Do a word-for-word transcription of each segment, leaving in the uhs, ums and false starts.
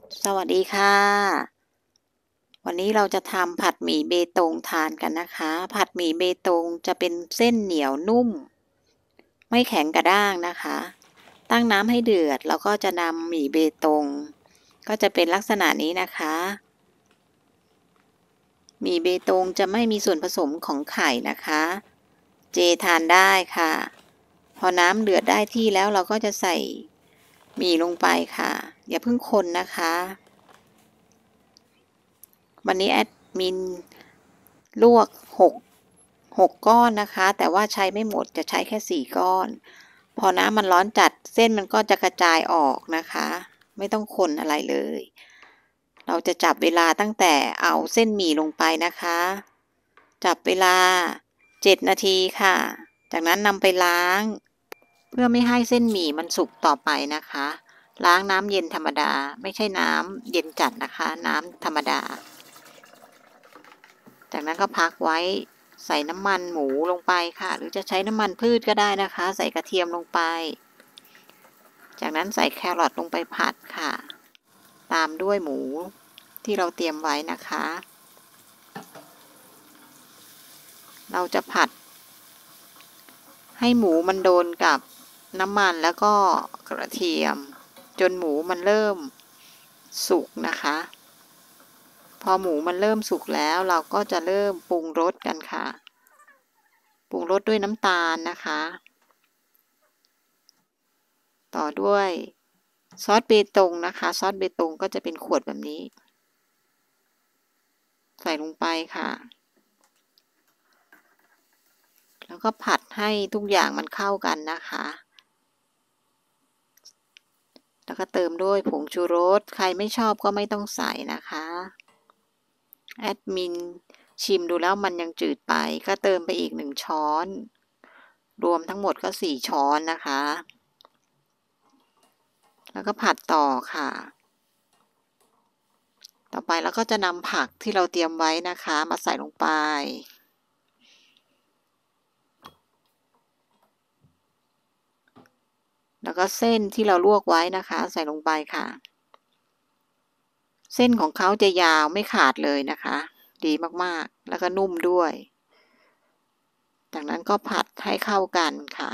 สวัสดีค่ะ วันนี้เราจะทำผัดหมี่เบตงทานกันนะคะ ผัดหมี่เบตงจะเป็นเส้นเหนียวนุ่ม ไม่แข็งกระด้างนะคะ ตั้งน้ำให้เดือดแล้วก็จะนำหมี่เบตง ก็จะเป็นลักษณะนี้นะคะ หมี่เบตงจะไม่มีส่วนผสมของไข่นะคะ เจทานได้ค่ะ พอน้ำเดือดได้ที่แล้วเราก็จะใส่หมี่ลงไปค่ะ อย่าเพิ่งคนนะคะ วันนี้แอดมินลวกหก หกก้อนนะคะแต่ว่าใช้ไม่หมดจะใช้แค่สี่ก้อนพอน้ำมันร้อนจัดเส้นมันก็จะกระจายออกนะคะไม่ต้องคนอะไรเลยเราจะจับเวลาตั้งแต่เอาเส้นหมี่ลงไปนะคะจับเวลาเจ็ดนาทีค่ะจากนั้นนำไปล้างเพื่อไม่ให้เส้นหมี่มันสุกต่อไปนะคะล้างน้ำเย็นธรรมดาไม่ใช่น้ำเย็นจัดนะคะน้ำธรรมดาจากนั้นก็พักไว้ใส่น้ำมันหมูลงไปค่ะหรือจะใช้น้ำมันพืชก็ได้นะคะใส่กระเทียมลงไปจากนั้นใส่แครอทลงไปผัดค่ะตามด้วยหมูที่เราเตรียมไว้นะคะเราจะผัดให้หมูมันโดนกับน้ำมันแล้วก็กระเทียมจนหมูมันเริ่มสุกนะคะพอหมูมันเริ่มสุกแล้วเราก็จะเริ่มปรุงรสกันค่ะปรุงรสด้วยน้ำตาลนะคะต่อด้วยซอสเบตงนะคะซอสเบตงก็จะเป็นขวดแบบนี้ใส่ลงไปค่ะแล้วก็ผัดให้ทุกอย่างมันเข้ากันนะคะแล้วก็เติมด้วยผงชูรสใครไม่ชอบก็ไม่ต้องใส่นะคะแอดมินชิมดูแล้วมันยังจืดไปก็เติมไปอีกหนึ่งช้อนรวมทั้งหมดก็สี่ช้อนนะคะแล้วก็ผัดต่อค่ะต่อไปเราก็จะนำผักที่เราเตรียมไว้นะคะมาใส่ลงไปแล้วก็เส้นที่เราลวกไว้นะคะใส่ลงไปค่ะเส้นของเขาจะยาวไม่ขาดเลยนะคะดีมากๆแล้วก็นุ่มด้วยจากนั้นก็ผัดให้เข้ากันค่ะ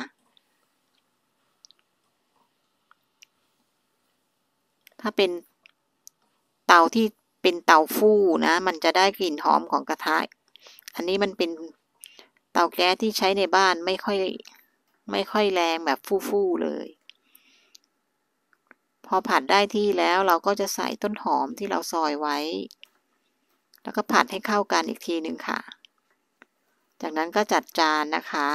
ถ้าเป็นเตาที่เป็นเตาฟู่นะมันจะได้กลิ่นหอมของกระทะอันนี้มันเป็นเตาแก๊สที่ใช้ในบ้านไม่ค่อยไม่ค่อยแรงแบบฟู่ๆเลยพอผัดได้ที่แล้วเราก็จะใส่ต้นหอมที่เราซอยไว้แล้วก็ผัดให้เข้ากันอีกทีหนึ่งค่ะจากนั้นก็จัดจานนะคะ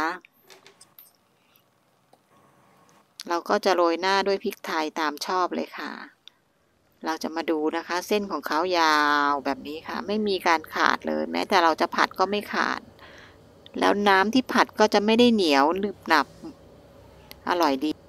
เราก็จะโรยหน้าด้วยพริกไทยตามชอบเลยค่ะเราจะมาดูนะคะเส้นของเขายาวแบบนี้ค่ะไม่มีการขาดเลยแม้แต่เราจะผัดก็ไม่ขาดแล้วน้ำที่ผัดก็จะไม่ได้เหนียวหนึบหนับอร่อยดี